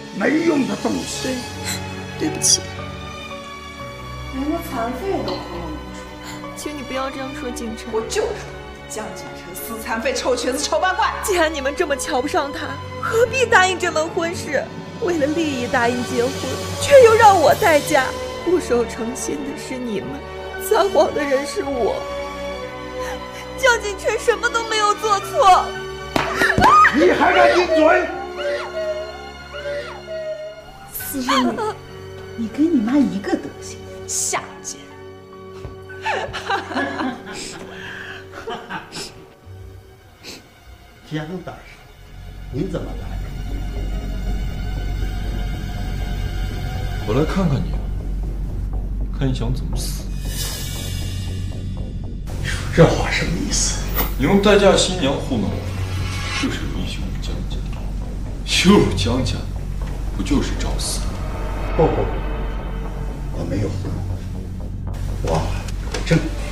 没用的东西。 对不起， 连个残废都糊弄不出， 请你不要这样说景琛。 我就说江景琛死残废、臭瘸子、丑八怪。 既然你们这么瞧不上他，何必答应这门婚事？为了利益答应结婚，却又让我再嫁。不守诚信的是你们，撒谎的人是我。江景琛什么都没有做错。 你还敢顶嘴？ 私生女，你跟你妈一个德行，下贱！ 江大师，您怎么来了？ 我来看看你，看你想怎么死。 这话什么意思？ 你用待嫁新娘糊弄我，就是有意羞辱江家。羞辱江家，不就是找死？ 不，我没有糊弄，我有证据。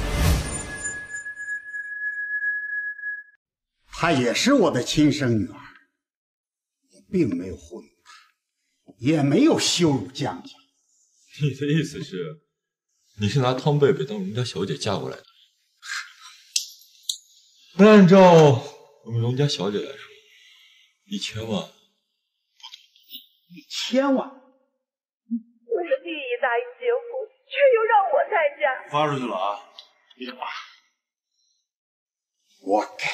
她也是我的亲生女儿，我并没有糊弄她，也没有羞辱江家。 你的意思是，你是拿汤贝贝当荣家小姐嫁过来的？那按照我们荣家小姐来说，1000万。 1000万？ 为了利益答应结婚，却又让我再嫁。 发出去了啊！ 活该。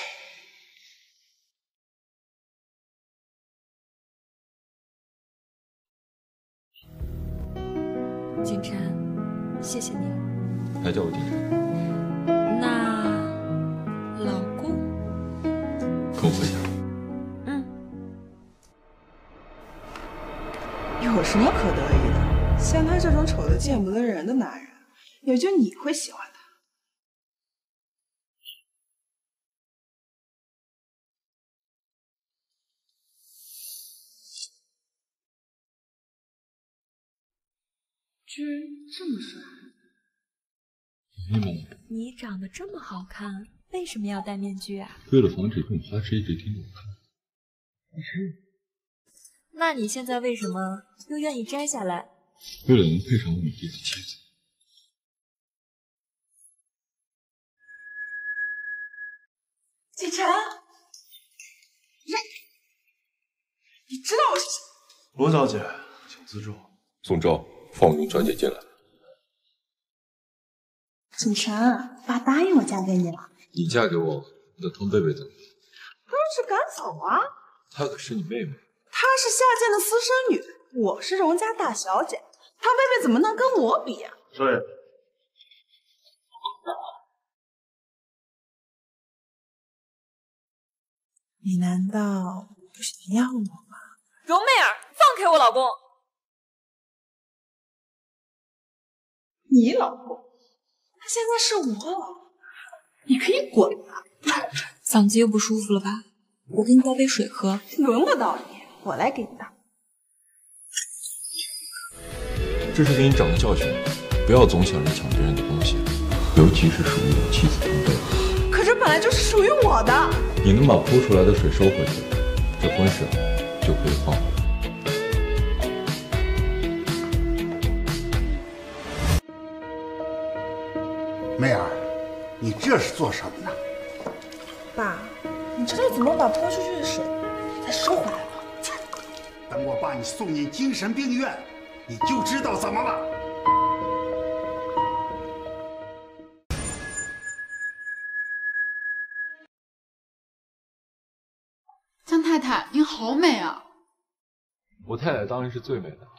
景琛，谢谢你。 还叫我景琛？ 那老公？ 跟我回家。 有什么可得意的？像他这种丑的见不得人的男人，也就你会喜欢他。居然这么帅！ 明白了。 你长得这么好看，为什么要戴面具啊？ 为了防止这种花痴一直盯着我看。 那你现在为什么又愿意摘下来？ 为了能配上我美丽的妻子。 景琛，你知道我是谁？ 罗小姐，请自重。 宋昭，放我们小姐进来。 景琛，爸答应我嫁给你了。 你嫁给我，那汤贝贝怎么办？ 当然是赶走啊！ 她可是你妹妹。 她是下贱的私生女，我是荣家大小姐，她贝贝怎么能跟我比呀？ 少爷， 你难道不想要我吗？ 荣媚儿，放开我老公！ 你老公？他现在是我老公，你可以滚了。 嗓子又不舒服了吧？我给你倒杯水喝。 轮不到你，我来给你倒。 这是给你长个教训，不要总想着抢别人的东西，尤其是属于我妻子汤贝贝。 可这本来就是属于我的。 你能把泼出来的水收回去，这婚事就可以放回来。 媚儿，你这是做什么呢？ 爸，你知道怎么把泼出去的水再收回来吗？ 等我把你送进精神病院，你就知道怎么了。 江太太，您好美啊！ 我太太当然是最美的。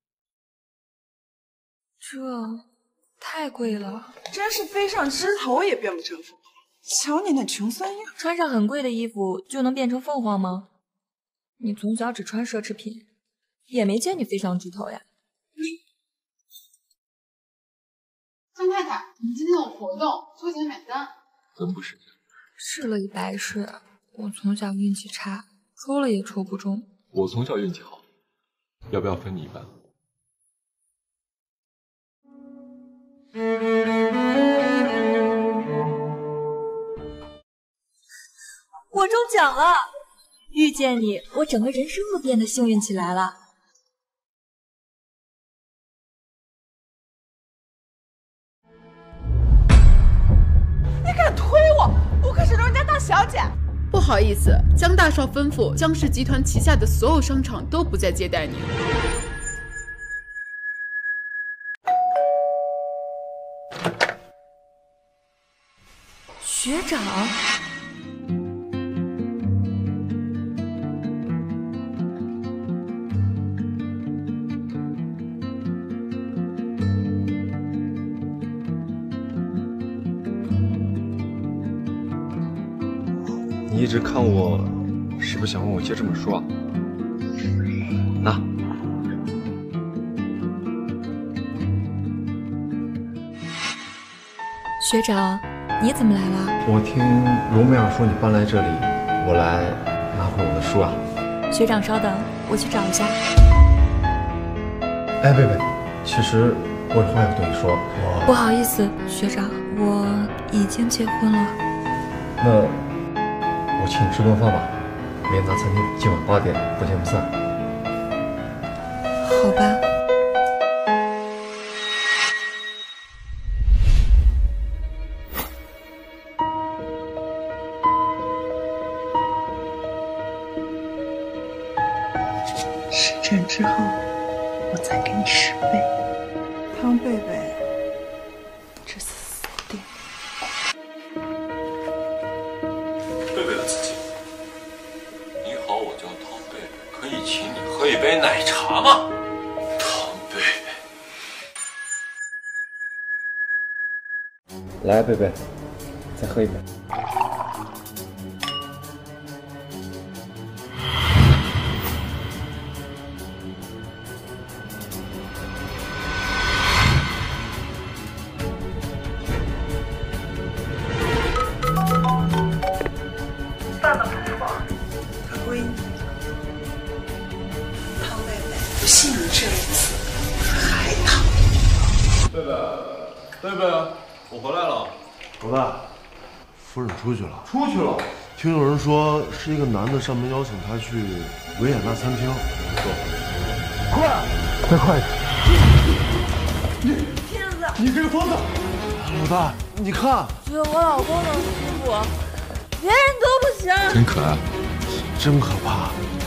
这太贵了， 真是飞上枝头也变不成凤凰。瞧你那穷酸样， 穿上很贵的衣服就能变成凤凰吗？你从小只穿奢侈品，也没见你飞上枝头呀。 江太太，你今天有活动，收钱买单。 真不是。 试了一百试，我从小运气差，抽了也抽不中。 我从小运气好，要不要分你一半？ 我中奖了！遇见你，我整个人生都变得幸运起来了。 小姐。 不好意思，江大少吩咐，江氏集团旗下的所有商场都不再接待你。 学长。 你一直看我，是不是想问我借这本书啊？拿。 学长，你怎么来了？ 我听荣美尔说你搬来这里，我来拿回我的书啊。 学长稍等，我去找一下。 哎，贝贝，其实我有话要对你说。 不好意思，学长，我已经结婚了。 那我请你吃顿饭吧，美达餐厅今晚8点不见不散。 好吧。 实战之后，我再给你10倍。汤贝贝，这次死定。 贝贝的自己，你好，我叫汤贝贝，可以请你喝一杯奶茶吗？汤贝贝， 来，贝贝，再喝一杯。 犯了不法，她归你。汤贝贝，不信你这一次还疼。 贝贝，贝贝，我回来了。 老大，夫人出去了。 出去了。 听有人说是一个男的上门邀请她去维也纳餐厅。快点！ 你这个疯子！ 老大，你看， 只有我老公能欺负我，别人都不行。 真可爱。 真可怕。